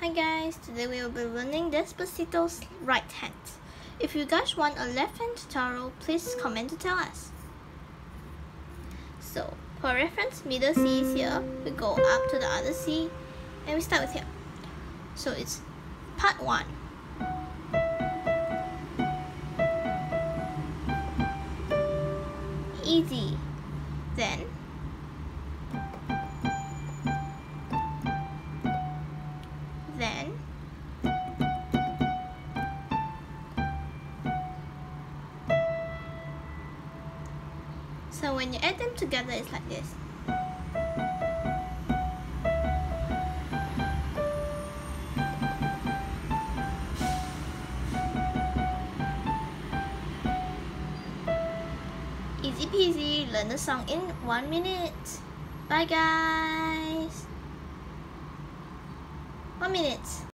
Hi guys, today we will be learning Despacito's right hand. If you guys want a left hand tutorial, please comment to tell us. So, for reference, middle C is here, we go up to the other C, and we start with here. So it's part 1. Easy. Then so when you add them together, it's like this. Easy peasy, learn the song in 1 minute. Bye guys. 1 minute.